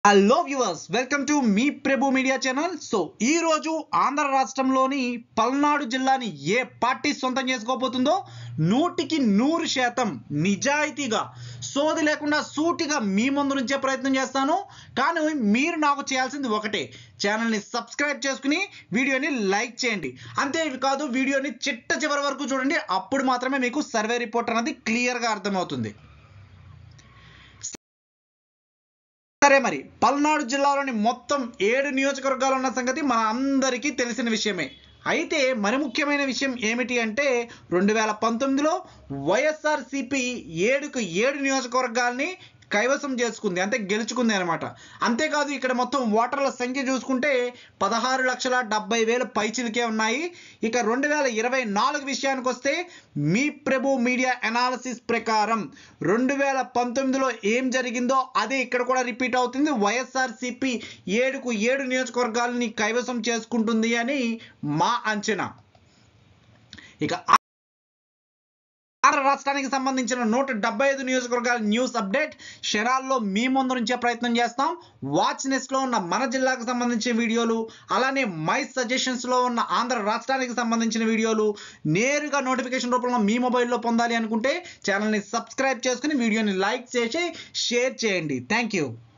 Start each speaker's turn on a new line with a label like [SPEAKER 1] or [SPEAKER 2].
[SPEAKER 1] Hello viewers, welcome to మీ Prabhu media channel. So ఈ రోజు ఆంధ్ర రాష్ట్రంలోని పల్నాడు జిల్లాని ఏ పార్టీ సొంతం చేసుకోబోతుందో 100% నిజాయితీగా సోది లేకుండా సూటిగా మీ ముందు నుంచే ప్రయత్నం చేస్తాను. కానీ మీరు నాకు చేయాల్సింది ఒకటే, ఛానల్ని సబ్స్క్రైబ్ చేసుకుని వీడియోని లైక్ చేయండి. అంతేకాదు, వీడియోని చిట్ట చివరి వరకు చూడండి. అప్పుడు మాత్రమే మీకు సర్వే రిపోర్ట్ అనేది క్లియర్గా అర్థమవుతుంది. సరే, మరి పల్నాడు జిల్లాలోని మొత్తం 7 నియోజకవర్గాలు ఉన్న సంగతి మన అందరికీ తెలిసిన విషయమే. అయితే మరి ముఖ్యమైన విషయం ఏమిటి అంటే 2019లో వైఎస్ఆర్సీపీ 7 నియోజకవర్గాల్ని కైవసం చేసుకుంది, అంటే గెలుచుకుంది అనమాట. అంతేకాదు, ఇక్కడ మొత్తం ఓటర్ల సంఖ్య చూసుకుంటే 16,70,000 పైచిలకే ఉన్నాయి. ఇక 2024 విషయానికి వస్తే మీ ప్రభు మీడియా అనాలిసిస్ ప్రకారం 2019లో ఏం జరిగిందో అదే ఇక్కడ కూడా రిపీట్ అవుతుంది. వైఎస్ఆర్సీపీ 7 నియోజకవర్గాలని కైవసం చేసుకుంటుంది అని మా అంచనా. ఇక ఆంధ్ర రాష్ట్రానికి సంబంధించిన 175 నియోజకవర్గాల న్యూస్ అప్డేట్ క్షణాల్లో మీ ముందు నుంచే ప్రయత్నం చేస్తాం. వాచ్ నెస్ట్లో ఉన్న మన జిల్లాకు సంబంధించిన వీడియోలు, అలానే మై సజెషన్స్లో ఉన్న ఆంధ్ర రాష్ట్రానికి సంబంధించిన వీడియోలు నేరుగా నోటిఫికేషన్ రూపంలో మీ మొబైల్లో పొందాలి అనుకుంటే ఛానల్ని సబ్స్క్రైబ్ చేసుకుని వీడియోని లైక్ చేసి షేర్ చేయండి. Thank you.